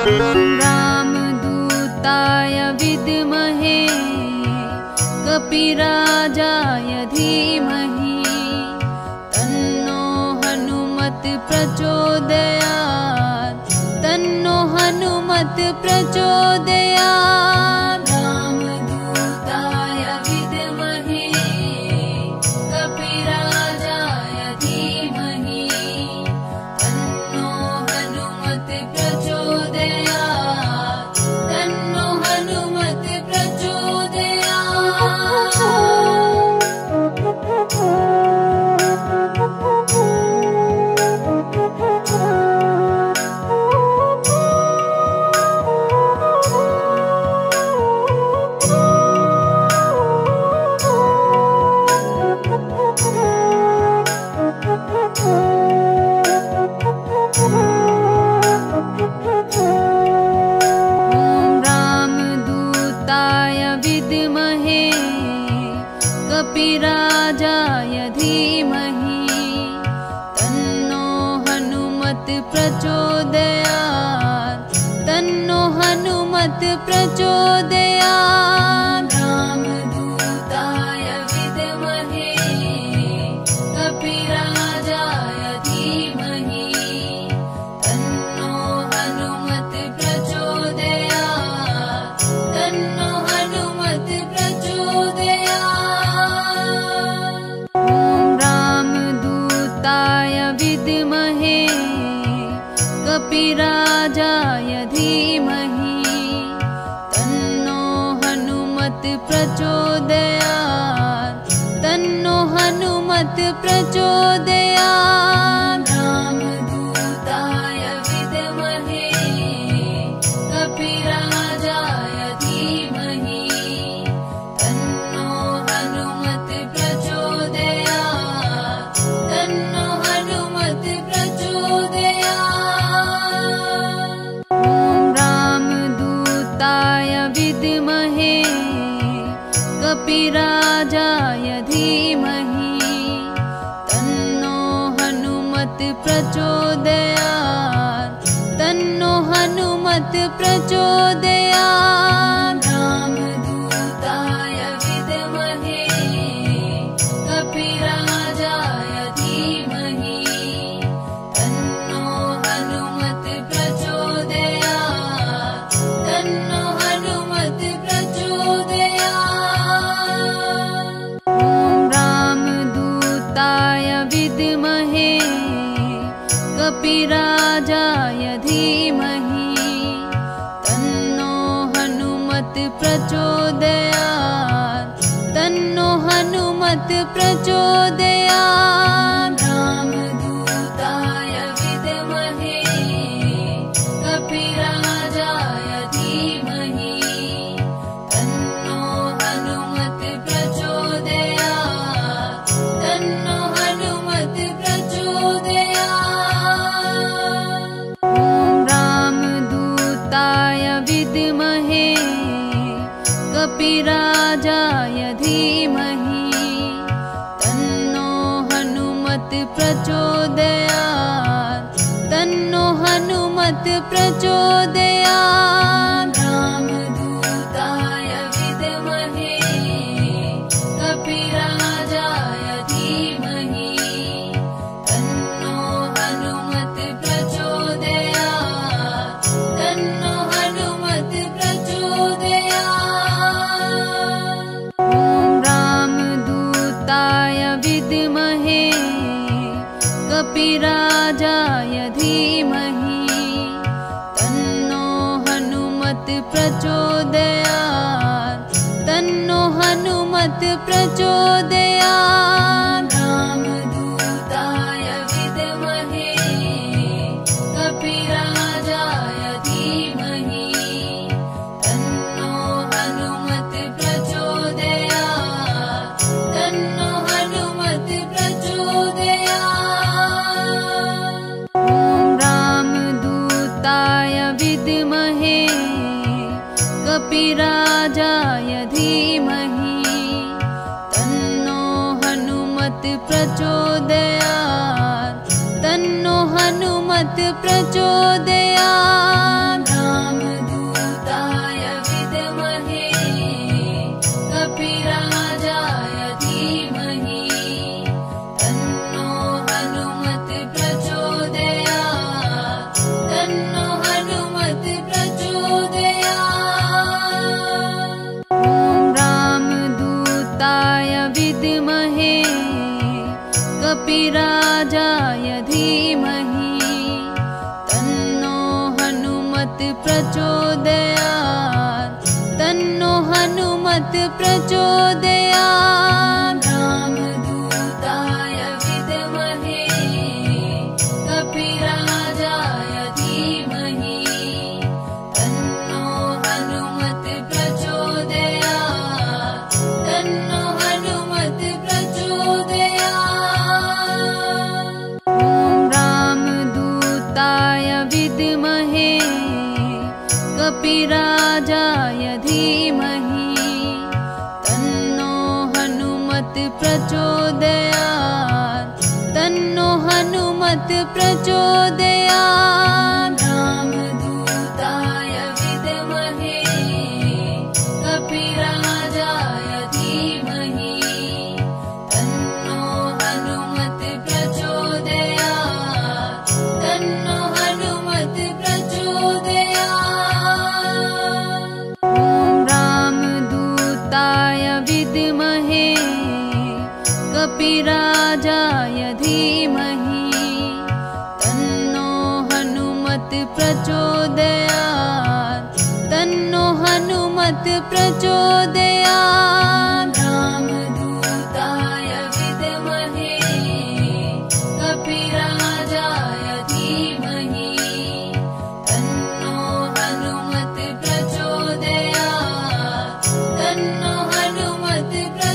रामदूताय विद्महे कपिराजाय धीमहि तन्नो हनुमत प्रचोदयात् तन्नो हनुमत प्रचोदयात् रामदूताय विद्महे कपिराजाय धीमहि तन्नो हनुमत प्रचोदयात् तन्नो हनुमत कपिराजाय धीमहि तन्नो हनुमत प्रचोदयात् तन्नो हनुमत प्रचोदयात् रामदूताय विद्महे कपिराजाय धीमहि तन्नो हनुमत प्रचोदयात् तन्नो हनुमत विद्महे कपिराजाय धीमहि तन्नो हनुमत प्रचोदयात् तन्नो हनुमत प्रचोदयात् रामदूताय विद्महे कपिराजाय धीमहि तन्नो हनुमत प्रचोदयात् तन्नो हनुमत प्रचोदयात् रामदूताय विद्महे कपिराजाय धीमहि तन्नो हनुमत प्रचोदयात् तन्नो हनुमत प्रचोदयात् रामदूताय विद्महे कपिराजाय धीमहि तन्नो हनुमत प्रचोदयात् तन्नो हनुमत प्रचोदयात् रामदूताय विद्महे कपिराजाय धीमहि तन्नो हनुमत प्रचोदयात् तन्नो हनुमत प्रचोदयात् रामदूताय विद्महे कपिराजाय धीमहि तन्नो हनुमत प्रचोदयात् तन्नो हनुमत प्रचोदयात् रामदूताय विद्महे कपिराजाय धीमहि तन्नो हनुमत प्रचोदयात् तन्नो हनुमत प्रचोदयात् रामदूताय विद्महे कपिराजाय धीमहि तन्नो हनुमत प्रचोदयात् तन्नो हनुमत प्रचोदयात् रामदूताय विद्महे कपिराजाय धीमहि तन्नो हनुमत प्रचोदयात् तन्नो हनुमत प्रचोदयात् रामदूताय विद्महे कपिराजाय धीमहि तन्नो हनुमत प्रचोदयात् तन्नो हनुमत प्रचोदयात् रामदूताय विद्महे कपिराजाय धीमहि तन्नो हनुमत प्रचोदयात् तन्नो हनुमत प्रचोदयात्। प्रचोदयात् तन्नो हनुमत् प्रचोदयात् रामदूताय विद्महे कपिराजाय धीमहि तन्नो हनुमत् प्रचोदयात् तन्नो हनुमत् प्रचोदयात् ॐ रामदूताय विद्महे कपिराजाय धीमहि तन्नो हनुमत् प्रचोदयात् तन्नो हनुमत् प्रचोदयात् रामदूताय विद्महे कपिराजाय धीमहि तन्नो हनुमत् प्रचोदयात् तन्नो हनुमत् प्रचोदयात् ॐ रामदूताय विद्महे कपिराजाय धीमहि तन्नो हनुमत् प्रचोदयात् तन्नो हनुमत् प्रचोदयात् रामदूताय विद्महे कपिराजाय धीमहि तन्नो हनुमत् प्रचोदयात् तन्नो हनुमत्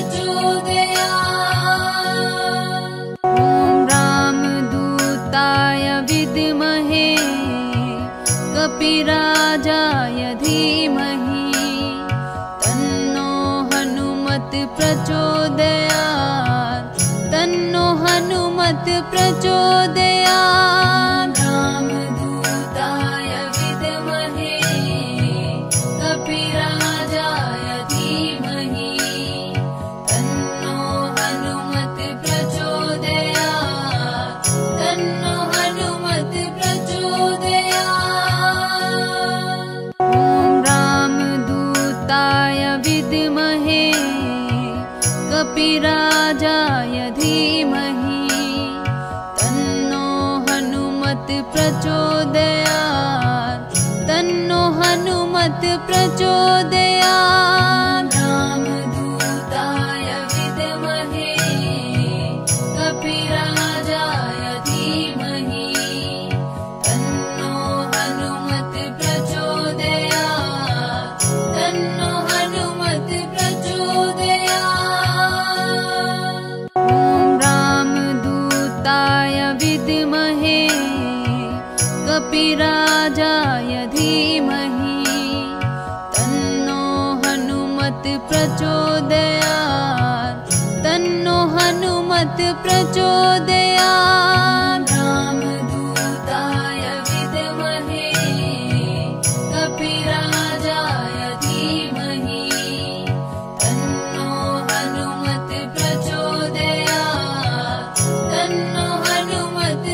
प्रचोदयात् ॐ रामदूताय विद्महे कपिराजाय धीमहि तन्नो हनुमत् प्रचोदयात् तन्नो हनुमत् प्रचोदयात् रामदूताय विद्महे कपिराजाय धीमहि तन्नो हनुमत् प्रचोदयात् तन्नो हनुमत् प्रचोदयात् ॐ रामदूताय विद्महे कपिराजाय धीमहि तन्नो हनुमत् प्रचोदयात् तन्नो हनुमत् प्रचोदयात् रामदूताय विद्महे कपिराजाय धीमहि तन्नो हनुमत् प्रचोदयात् तन्नो हनुमत् प्रचोदयात् ॐ रामदूताय विद्महे कपिराजाय धीमहि तन्नो हनुमत् प्रचोदयात् तन्नो हनुमत् प्रचोदयात् रामदूताय विद्महे कपिराजाय धीमहि तन्नो हनुमत् प्रचोदयात् तन्नो हनुमत्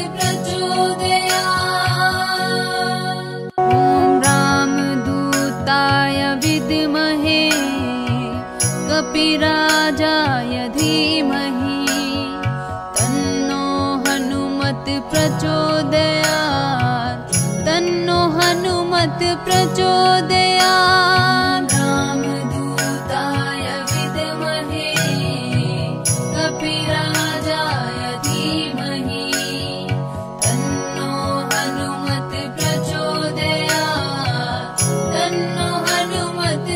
प्रचोदयात् ॐ रामदूताय विद्महे कपिराजाय धीमहि तन्नो हनुमत् प्रचोदयात् तन्नो हनुमत् प्रचोदयात् रामदूताय विद्महे कपिराजाय धीमहि तन्नो हनुमत् प्रचोदयात् तन्नो हनुमत्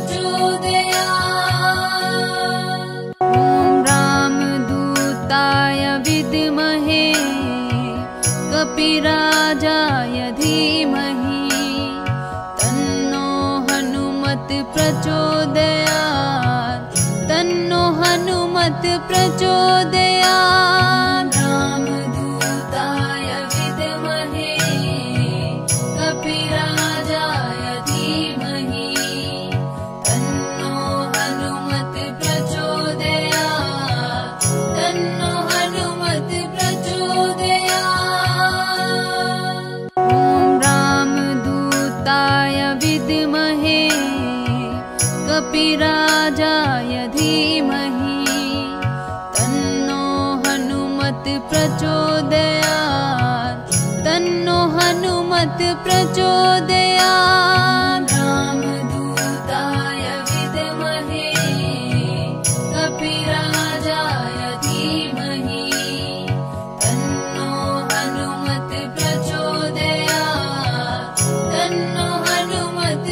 प्रचोदयात् ॐ रामदूताय विद्महे कपिराजाय धीमहि तन्नो हनुमत् प्रचोदयात् तन्नो हनुमत् प्रचोदयात् रामदूताय विद्महे कपिराजाय धीमहि तन्नो हनुमत् प्रचोदयात् तन्नो हनुमत् प्रचोदयात् ॐ रामदूताय विद्महे कपिराजाय धीमहि तन्नो हनुमत् प्रचोदयात् तन्नो हनुमत प्रचोदयात् रामदूताय विद्महे कपिराजाय धीमहि तन्नो हनुमत प्रचोदयात् तन्नो हनुमत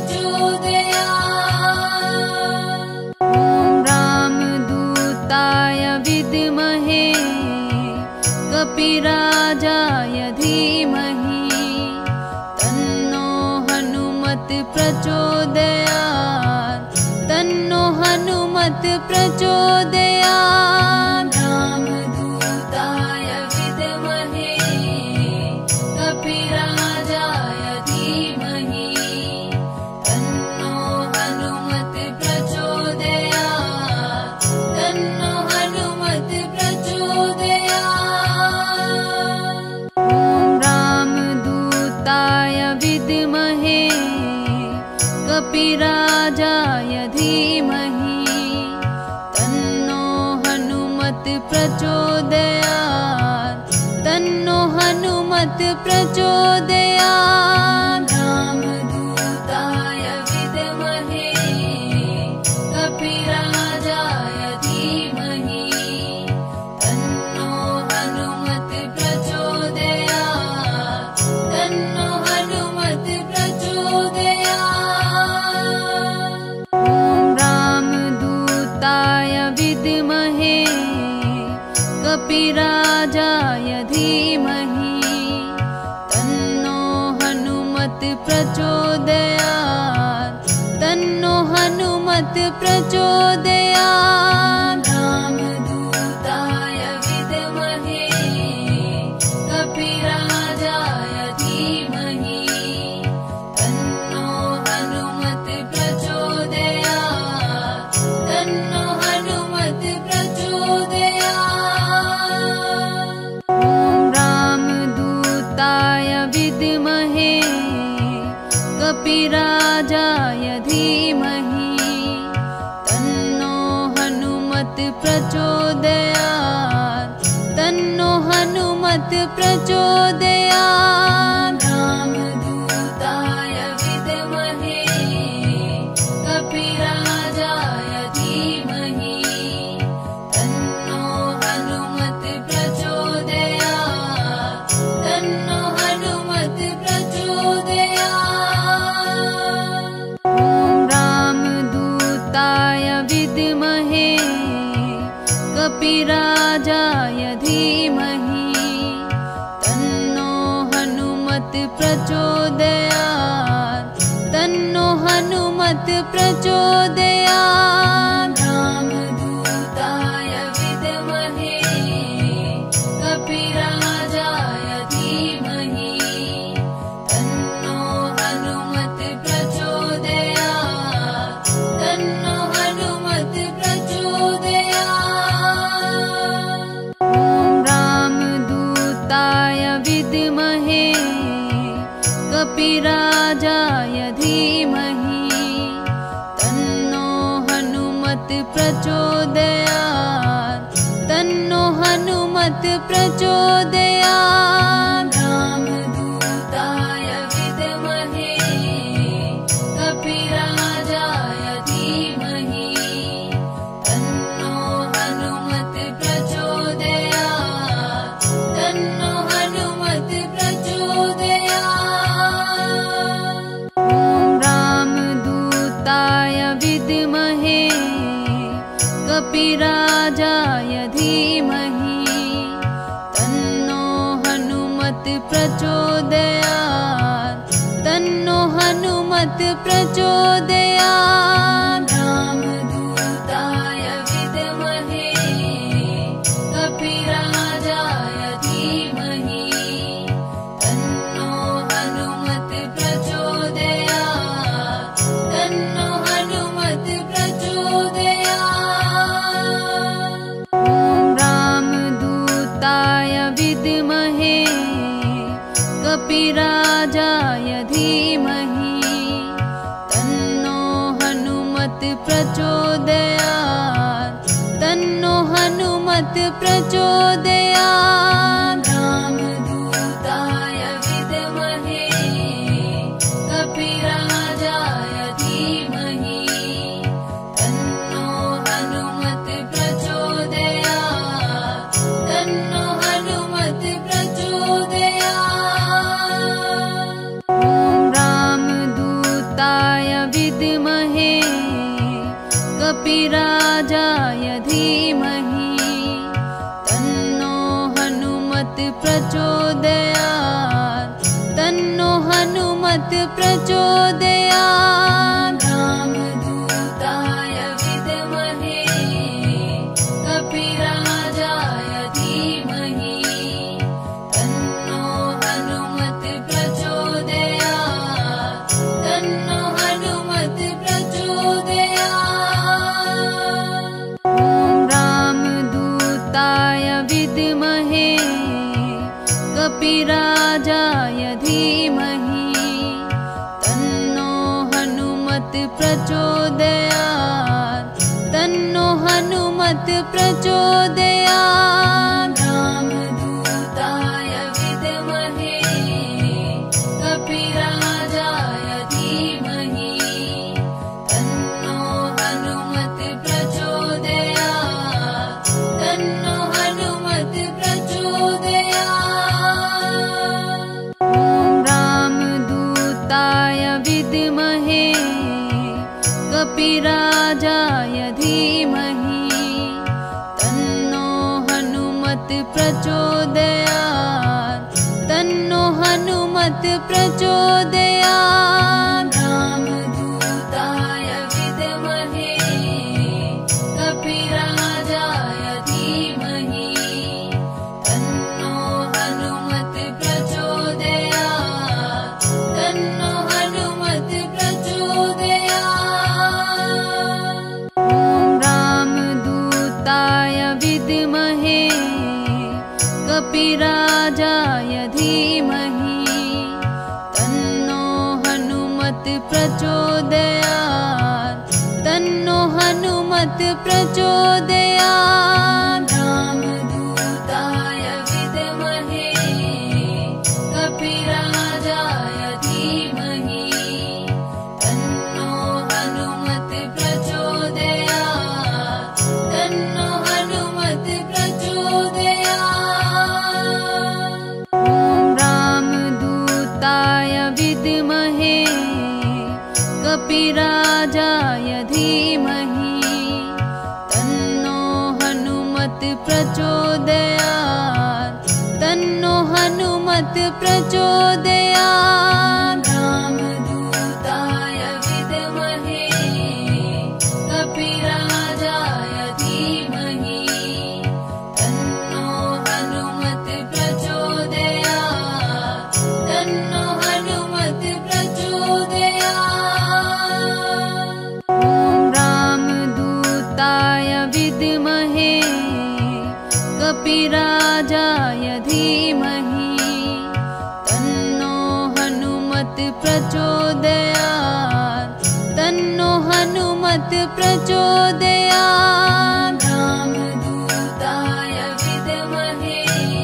प्रचोदयात्। ॐ रामदूताय विद्महे कपिराजाय धीमहि तन्नो हनुमत प्रचोदयात् तन्नो हनुमत प्रचोदयात्। रामदूताय विद्महे कपिराजाय धीमहि तन्नो हनुमत प्रचोदयात् तन्नो हनुमत प्रचोदयात्। ॐ रामदूताय विद्महे कपिराजाय धीमहि तन्नो हनुमत प्रचोदयात् तन्नो हनुमत प्रचोदयात्। रामदूताय विद्महे कपिराजाय धीमहि तन्नो हनुमत प्रचोदयात् तन्नो हनुमत प्रचोदयात्। ॐ रामदूताय विद्महे कपिराजाय धीमहि तन्नो हनुमत प्रचोदयात् तन्नो हनुमत प्रचोदयात्। रामदूताय विद्महे कपिराजाय धीमहि तन्नो हनुमत प्रचोदयात् तन्नो हनुमत प्रचोदयात्। ॐ रामदूताय विद्महे कपिराजाय धीमहि तन्नो हनुमत प्रचोदयात् तन्नो हनुमत प्रचोदयात्। रामदूताय विद्महे कपिराजाय धीमहि तन्नो हनुमत प्रचोदयात् तन्नो हनुमत प्रचोदयात्। ॐ रामदूताय विद्महे कपिराजाय धीमहि तन्नो हनुमत प्रचोदयात् तन्नो हनुमत प्रचोदयात्। रामदूताय विद्महे कपिराजाय धीमहि तन्नो हनुमत प्रचोदयात् तन्नो हनुमत प्रचोदयात्। ॐ रामदूताय विद्महे कपिराजाय धीमहि तन्नो हनुमत प्रचोदयात् तन्नो हनुमत प्रचोदयात्। रामदूताय विद्महे कपिराजाय धीमहि तन्नो हनुमत प्रचोदयात् तन्नो हनुमत प्रचोदयात्। ॐ रामदूताय विद्महे कपिराजाय धीमहि तन्नो हनुमत प्रचोदयात् तन्नो हनुमत प्रचोदयात्। रामदूताय विद्महे कपिराजाय धीमहि तन्नो हनुमत प्रचोदयात् तन्नो हनुमत प्रचोदयात्। ॐ रामदूताय विद्महे कपिराजाय धीमहि तन्नो हनुमत प्रचोदयात् तन्नो हनुमत प्रचोदयात्। रामदूताय विद्महे विद्महे कपिराजाय धीमहि तन्नो हनुमत् प्रचोदयात् तन्नो हनुमत् प्रचोदयात्। ॐ रामदूताय विद्महे कपिराजाय धीमहि तन्नो हनुमत् प्रचोदयात् तन्नो हनुमत् प्रचोदयात्। रामदूताय विद्महे कपिराजाय धीमहि तन्नो हनुमत् प्रचोदयात् तन्नो हनुमत् प्रचोदयात्। ॐ रामदूताय विद्महे कपिराजाय धीमहि तन्नो हनुमत् प्रचोदयात् तन्नो हनुमत् प्रचोदयात्। रामदूताय विद्महे कपिराजाय धीमहि तन्नो हनुमत् प्रचोदयात् तन्नो हनुमत् प्रचोदयात्। ॐ रामदूताय विद्महे कपिराजाय धीमहि तन्नो हनुमत् प्रचोदयात् तन्नो हनुमत् प्रचोदयात्। रामदूताय विद्महे कपिराजाय धीमहि तन्नो हनुमत् प्रचोदयात् तन्नो हनुमत् प्रचोदयात्। ॐ रामदूताय विद्महे कपिराजाय धीमहि तन्नो हनुमत् प्रचोदयात् तन्नो हनुमत् प्रचोदयात्। रामदूताय विद्महे कपिराजाय धीमहि तन्नो हनुमत् प्रचोदयात् तन्नो हनुमत् प्रचोदयात्। ॐ रामदूताय विद्महे कपिराजाय धीमहि तन्नो हनुमत् प्रचोदयात् तन्नो हनुमत् प्रचोदयात्। रामदूताय विद्महे कपिराजाय धीमहि तन्नो हनुमत् प्रचोदयात् तन्नो हनुमत् प्रचोदयात्। ॐ रामदूताय विद्महे कपिराजाय धीमहि तन्नो हनुमत् प्रचोदयात् तन्नो हनुमत् प्रचोदयात्। रामदूताय विद्महे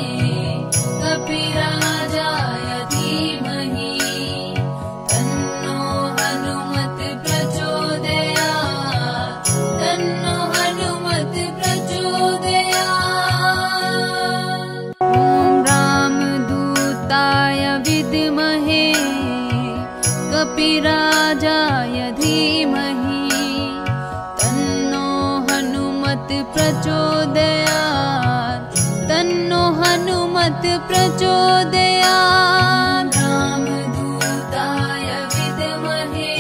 कपिराजाय धीमहि तन्नो हनुमत् प्रचोदयात् तन्नो हनुमत् प्रचोदयात्। ॐ रामदूताय विद्महे कपिराजाय धीमहि तन्नो हनुमत् प्रचोदयात् तन्नो हनुमत् प्रचोदयात्। रामदूताय विद्महे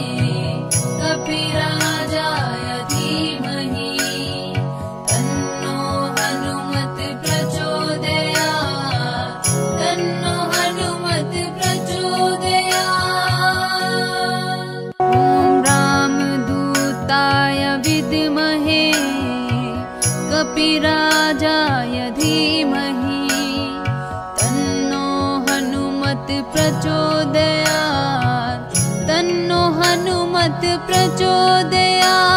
कपिराजाय धीमहि तन्नो हनुमत् प्रचोदयात् तन्नो हनुमत् प्रचोदयात्। ॐ रामदूताय विद्महे कपिराजाय धीमहि तन्नो हनुमत् प्रचोदयात् तन्नो हनुमत् प्रचोदयात्।